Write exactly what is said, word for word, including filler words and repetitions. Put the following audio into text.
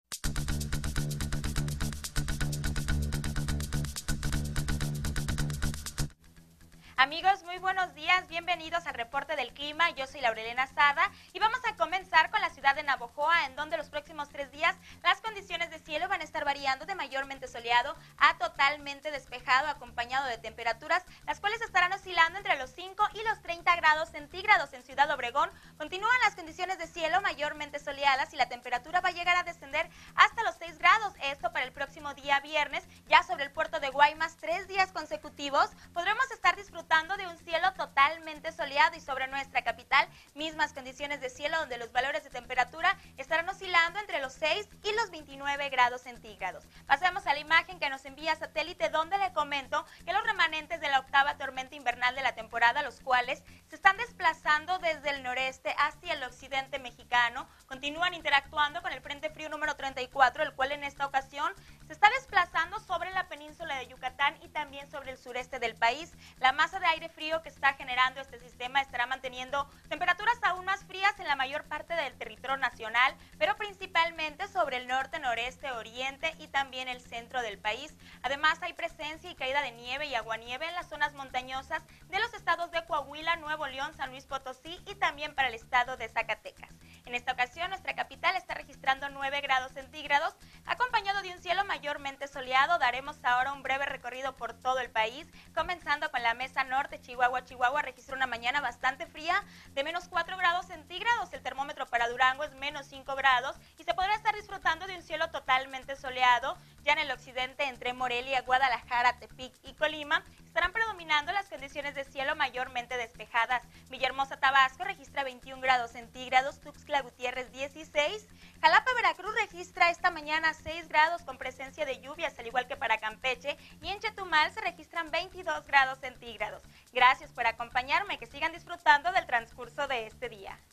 Amigos, muy buenos días, bienvenidos al reporte del clima. Yo soy Laurelena Sada y vamos a comenzar con la ciudad de Navojoa, en donde los próximos tres días las condiciones de cielo van a estar variando de mayormente soleado a totalmente despejado, acompañado de temperaturas las cuales estarán oscilando entre los cinco y los treinta grados centígrados. En Ciudad Obregón continúan las condiciones de cielo mayormente soleadas y la temperatura va a llegar a descender hasta los seis grados. Esto para el próximo día viernes. Ya sobre el puerto de Guaymas, tres días consecutivos podremos estar disfrutando de un cielo totalmente soleado, y sobre nuestra capital mismas condiciones de cielo, donde los valores de temperatura estarán oscilando entre los seis y los veintinueve grados centígrados. Pasemos a la imagen que nos envía satélite, donde le comento que los remanentes de la octava tormenta invernal de la temporada, los cuales se están desplazando desde el noreste hacia el occidente mexicano, continúan interactuando con el frente frío número treinta y cuatro, el cual en esta ocasión se está desplazando sobre la península de Yucatán y también sobre el sureste del país. La masa de aire frío que está generando este sistema estará manteniendo temperaturas aún más frías en la mayor parte del territorio nacional, pero principalmente sobre el norte, noreste, oriente y también el centro del país. Además, hay presencia y caída de nieve y aguanieve en las zonas montañosas de los estados de Coahuila, Nuevo León, San Luis Potosí y también para el estado de Zacatecas. En esta ocasión, nuestra capital está registrando nueve grados centígrados, acompañado de un cielo mayormente soleado. Daremos ahora un breve recorrido por todo el país, comenzando con la mesa norte. Chihuahua, Chihuahua registra una mañana bastante fría de menos cuatro grados centígrados. El termómetro para Durango es menos cinco grados y se podrá estar disfrutando de un cielo totalmente soleado. Ya en el occidente, entre Morelia, Guadalajara, Tepic y Colima, estarán predominando las condiciones de cielo mayormente despejadas. Villahermosa, Tabasco registra veintiún grados centígrados, Tuxtla Gutiérrez dieciséis, Jalapa, Veracruz registra esta mañana seis grados con presencia de lluvias, al igual que para Campeche, y en Chetumal se registran veintidós grados centígrados. Gracias por acompañarme, que sigan disfrutando del transcurso de este día.